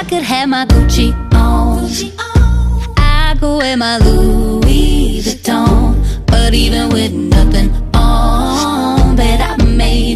could have my Gucci on, I could wear my Louis Vuitton, but even with